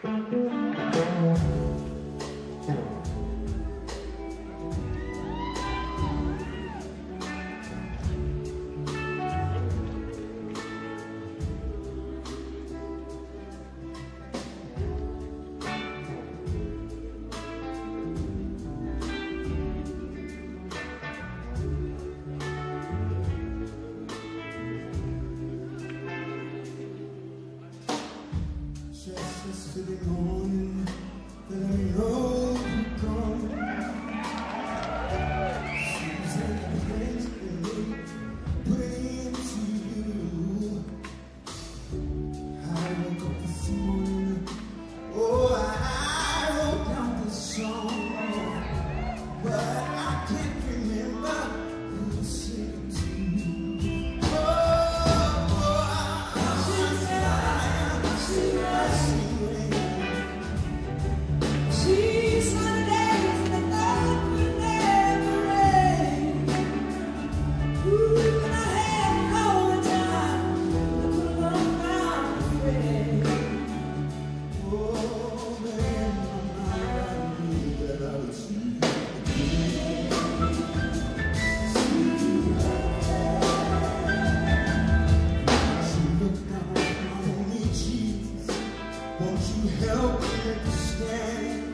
Yesterday morning, that I know you're gone. Seems like the plans praying to you. I woke up this morning, oh, I wrote down this song, but I can't remember who sang to you. She's on days that thought would never rain. Ooh, can I have all the time to put on my friend? Oh, man, I knew that I would see you. She looked down on me, Jesus. Won't you help me understand?